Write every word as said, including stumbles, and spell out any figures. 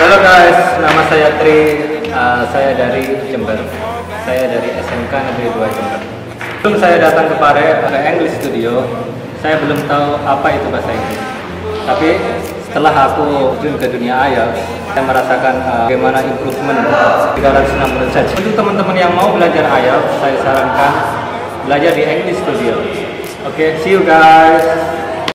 Halo guys, nama saya Tri, uh, saya dari Jember, saya dari S M K Negeri dua Jember. Sebelum saya datang ke Pare, ke English Studio, saya belum tahu apa itu bahasa Inggris. Tapi setelah aku terjun ke dunia I E L T S, saya merasakan uh, bagaimana improvement tiga ratus enam puluh derajat. Untuk teman-teman yang mau belajar I E L T S, saya sarankan belajar di English Studio. Oke, okay, see you guys.